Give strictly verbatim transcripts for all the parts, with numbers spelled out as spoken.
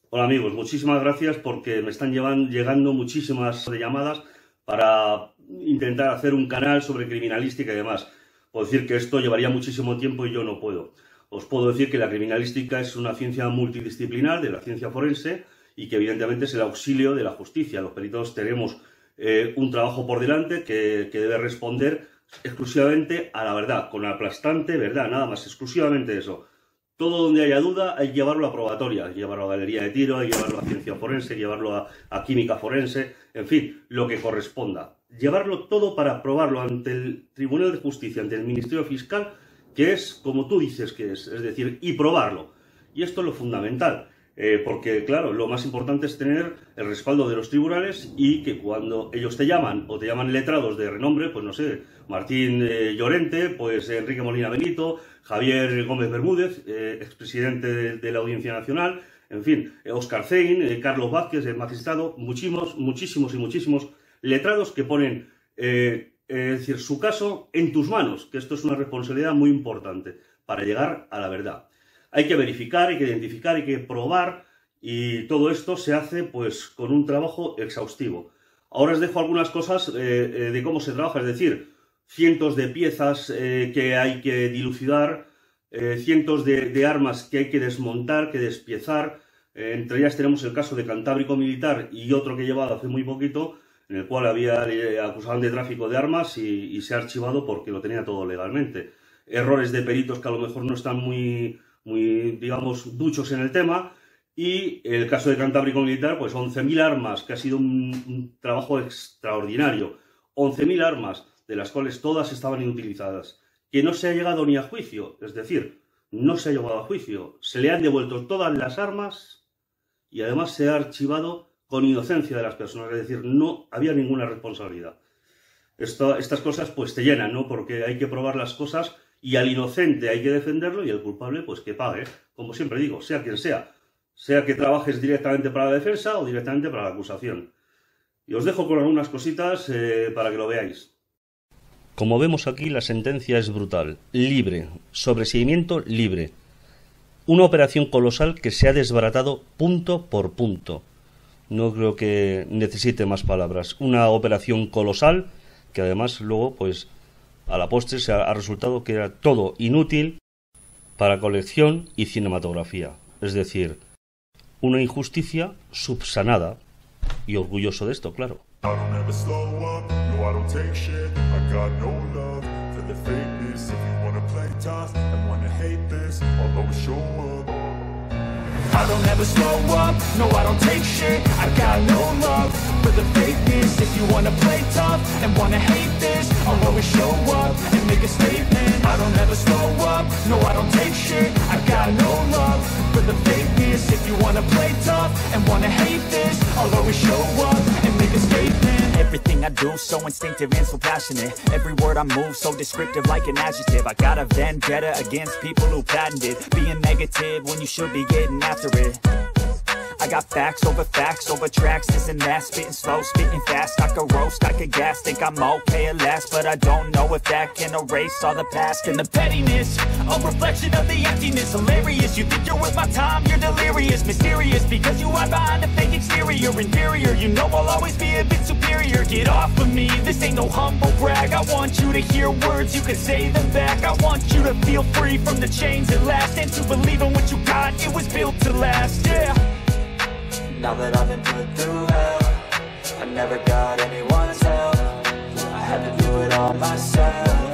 Hola amigos, muchísimas gracias porque me están llevan, llegando muchísimas llamadas para intentar hacer un canal sobre criminalística y demás. Puedo decir que esto llevaría muchísimo tiempo y yo no puedo. Os puedo decir que la criminalística es una ciencia multidisciplinar de la ciencia forense y que evidentemente es el auxilio de la justicia. Los peritos tenemos eh, un trabajo por delante que, que debe responder exclusivamente a la verdad, con la aplastante verdad, nada más, exclusivamente eso. Todo donde haya duda hay que llevarlo a probatoria, hay que llevarlo a galería de tiro, hay que llevarlo a ciencia forense, hay que llevarlo a, a química forense, en fin, lo que corresponda. Llevarlo todo para probarlo ante el Tribunal de Justicia, ante el Ministerio Fiscal, que es como tú dices que es, es decir, y probarlo. Y esto es lo fundamental, eh, porque claro, lo más importante es tener el respaldo de los tribunales y que cuando ellos te llaman o te llaman letrados de renombre, pues no sé, Martín eh, Llorente, pues Enrique Molina Benito, Javier Gómez Bermúdez, eh, expresidente de, de la Audiencia Nacional, en fin, eh, Óscar Zein, eh, Carlos Vázquez, el magistrado, muchísimos, muchísimos y muchísimos letrados que ponen, eh, eh, es decir, su caso en tus manos, que esto es una responsabilidad muy importante para llegar a la verdad. Hay que verificar, hay que identificar, hay que probar y todo esto se hace pues con un trabajo exhaustivo. Ahora os dejo algunas cosas eh, eh, de cómo se trabaja, es decir, cientos de piezas eh, que hay que dilucidar, eh, cientos de, de armas que hay que desmontar, que despiezar. Eh, entre ellas tenemos el caso de Cantábrico Militar y otro que he llevado hace muy poquito, en el cual había eh, acusaban de tráfico de armas y, y se ha archivado porque lo tenía todo legalmente. Errores de peritos que a lo mejor no están muy, muy digamos, duchos en el tema. Y el caso de Cantábrico Militar, pues once mil armas, que ha sido un, un trabajo extraordinario. once mil armas, de las cuales todas estaban inutilizadas, que no se ha llegado ni a juicio, es decir, no se ha llegado a juicio, se le han devuelto todas las armas y además se ha archivado con inocencia de las personas, es decir, no había ninguna responsabilidad. Esto, estas cosas pues te llenan, ¿no? Porque hay que probar las cosas y al inocente hay que defenderlo y al culpable pues que pague, como siempre digo, sea quien sea, sea que trabajes directamente para la defensa o directamente para la acusación. Y os dejo con algunas cositas eh, para que lo veáis. Como vemos aquí, la sentencia es brutal, libre, sobreseimiento libre. Una operación colosal que se ha desbaratado punto por punto. No creo que necesite más palabras. Una operación colosal que además luego, pues, a la postre se ha, ha resultado que era todo inútil para colección y cinematografía. Es decir, una injusticia subsanada. Y orgulloso de esto, claro. I don't ever slow up, no I don't take shit. I got no love for the fakeness. If you wanna play tough and wanna hate this, I'll always show up. I don't ever slow up, no I don't take shit. I got no love for the fakeness. If you wanna play tough and wanna hate this, I'll always show up and make a statement. I don't ever slow up, no I don't take shit. I got no love for the fakeness. If you wanna play tough and wanna hate this, I'll always show up and make a statement. Everything I do so instinctive and so passionate. Every word I move so descriptive like an adjective. I got a vendetta against people who patented being negative when you should be getting after it. I got facts over facts over tracks, this and that, spitting slow, spitting fast. I could roast, I could gas, think I'm okay at last, but I don't know if that can erase all the past and the pettiness. A reflection of the emptiness, hilarious. You think you're worth my time, you're delirious, mysterious, because you hide behind a fake exterior, inferior. You know I'll always be a bit superior. Get off of me, this ain't no humble brag. I want you to hear words, you can say them back. I want you to feel free from the chains that last, and to believe in what you got, it was built to last, yeah. Now that I've been put through hell, I never got anyone's help. I had to do it all myself.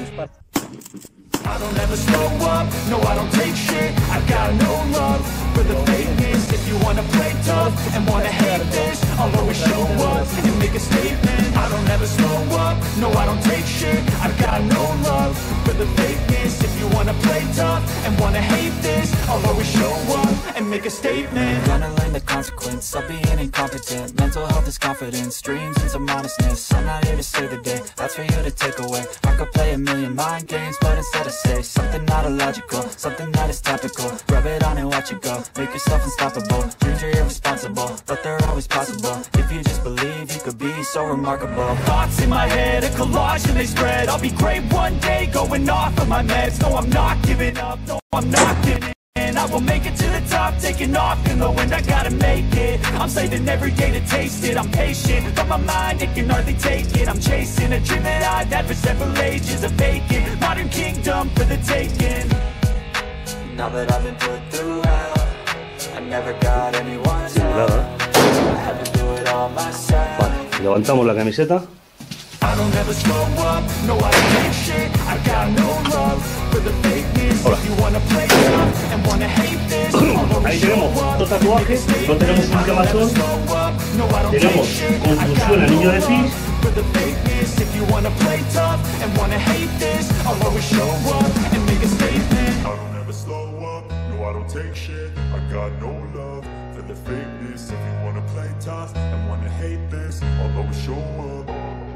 I don't ever slow up, no I don't take shit. I got no love for the fakeness. If you wanna play tough and wanna hate this, I'll always show up and make a statement. I don't ever slow up, no I don't take shit. I got no love for the fakeness. If you wanna play tough and wanna hate this, I'll always show up and make a statement. Gonna learn the consequence of being incompetent. Mental health is confidence, dreams and some honestness. I'm not here to save the day, that's for you to take away. I could play a million mind games, but instead I say something not illogical, something that is topical. Rub it on and watch it go, make yourself unstoppable. Dreams are irresponsible, but they're always possible. If you just believe, you could be so remarkable. Thoughts in my head, a collage and they spread. I'll be great one day, going off of my meds. No, I'm not giving up, no, I'm not giving I will make it to the top, taking off in the wind, I gotta make it. I'm saving every day to taste it, I'm patient, but my mind, it can hardly take it. I'm chasing a dream that I've had for several ages, a vacant modern kingdom for the taking. Now that I've been put through hell, I never got anyone's help, I had to do it all myself. Vale, levantamos la camiseta. I don't ever slow up, no I don't take shit, I got no love for the fakeness. If you wanna play tough and wanna hate this, ahí tenemos dos tatuajes, no tenemos un quemazón, tenemos conclusión anillo de Fis. For the fakeness, if you wanna play tough and wanna hate this, I'll always show up and make a statement. I don't ever slow up, no I don't take shit, I got no love for the fakeness. If you wanna play tough and wanna hate this, I'll always show up.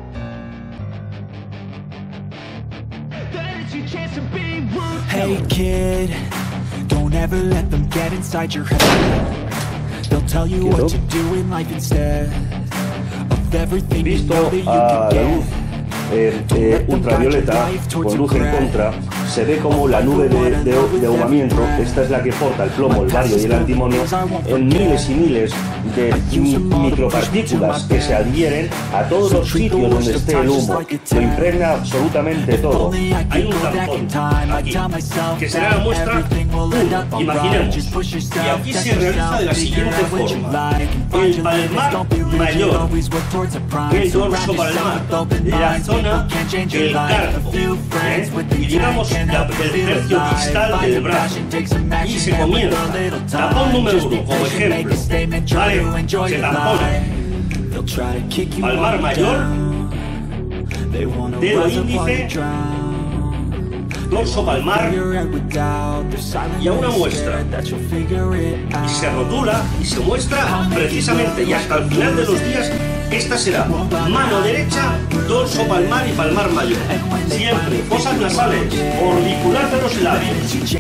Hey kid, don't ever let them get inside your head. They'll tell you what to do in life instead of everything you know that you can get. Eh, eh, ultravioleta con luz en contra, se ve como la nube de, de, de ahumamiento, esta es la que porta el plomo, el bario y el antimonio, en miles y miles de mi micropartículas que se adhieren a todos los sitios donde esté el humo, lo impregna absolutamente todo. Hay un tampón aquí, que será la muestra uno, imaginemos, y aquí se realiza de la siguiente forma: el palmar mayor, el dorso palmar, la zona del carpo, ¿eh? Y digamos la, el tercio distal del brazo, y se comienza. Tapón número uno, como ejemplo, ¿vale? Se tampona palmar mayor, dedo índice, dorso palmar y a una muestra, y se rotula y se muestra precisamente, y hasta el final de los días esta será mano derecha, dorso palmar y palmar mayor. Siempre fosas nasales, orbicular de los labios,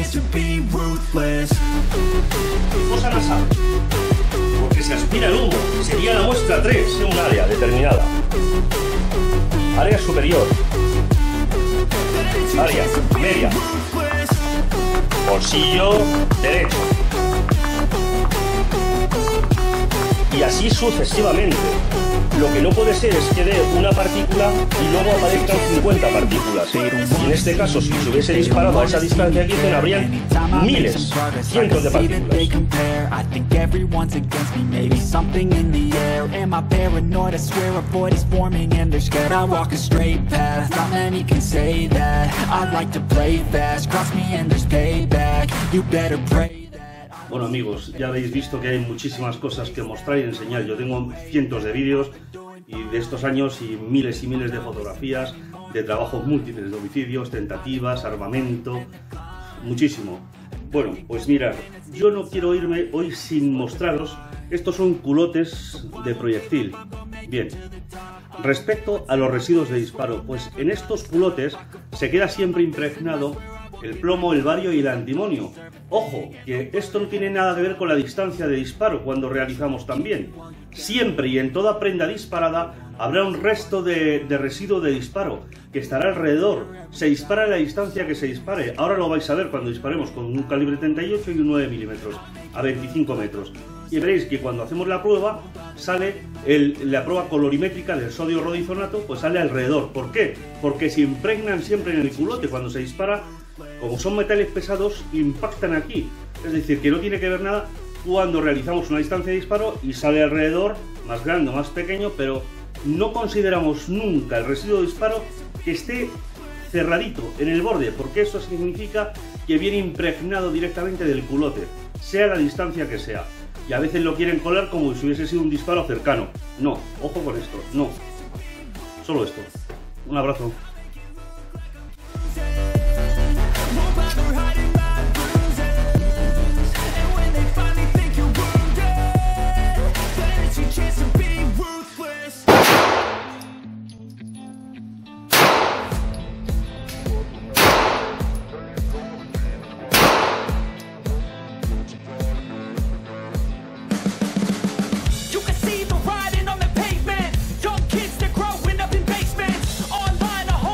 fosa nasal, porque se aspira el humo. Sería la muestra tres en un área determinada. Área superior, área media, bolsillo derecho, y así sucesivamente. Lo que no puede ser es que dé una partícula y luego aparezcan cincuenta partículas. Y en este caso, si se hubiese disparado a esa distancia aquí, habrían miles, cientos de partículas. Bueno amigos, ya habéis visto que hay muchísimas cosas que mostrar y enseñar. Yo tengo cientos de vídeos y de estos años y miles y miles de fotografías de trabajos múltiples, de homicidios, tentativas, armamento, muchísimo. Bueno, pues mirad, yo no quiero irme hoy sin mostraros. Estos son culotes de proyectil. Bien, respecto a los residuos de disparo, pues en estos culotes se queda siempre impregnado el plomo, el bario y el antimonio. Ojo, que esto no tiene nada que ver con la distancia de disparo cuando realizamos también. Siempre y en toda prenda disparada habrá un resto de, de residuo de disparo que estará alrededor. Se dispara a la distancia que se dispare. Ahora lo vais a ver cuando disparemos con un calibre treinta y ocho y un nueve milímetros a veinticinco metros. Y veréis que cuando hacemos la prueba, sale el, la prueba colorimétrica del sodio rodizonato, pues sale alrededor. ¿Por qué? Porque se impregnan siempre en el culote cuando se dispara. Como son metales pesados, impactan aquí. Es decir, que no tiene que ver nada cuando realizamos una distancia de disparo y sale alrededor, más grande o más pequeño, pero no consideramos nunca el residuo de disparo que esté cerradito en el borde, porque eso significa que viene impregnado directamente del culote, sea la distancia que sea. Y a veces lo quieren colar como si hubiese sido un disparo cercano. No, ojo con esto, no. Solo esto. Un abrazo. Online, a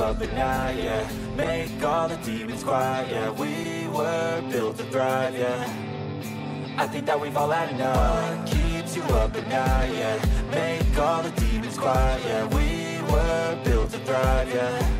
up at night, yeah. Make all the demons quiet, yeah. We were built to thrive, yeah. I think that we've all had enough. What keeps you up at night, yeah. Make all the demons quiet, yeah. We were built to thrive, yeah.